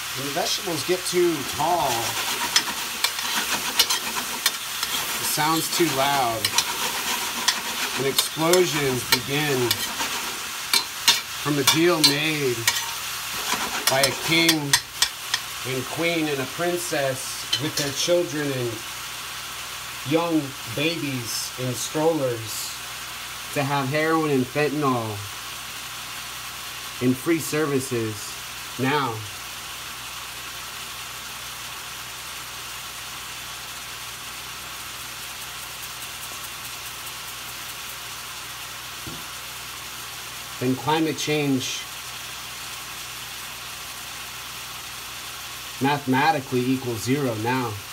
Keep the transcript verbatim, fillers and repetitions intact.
When the vegetables get too tall, it sounds too loud, and explosions begin from a deal made by a king and queen and a princess with their children and young babies in strollers to have heroin and fentanyl and free services now. Then climate change mathematically equals zero now.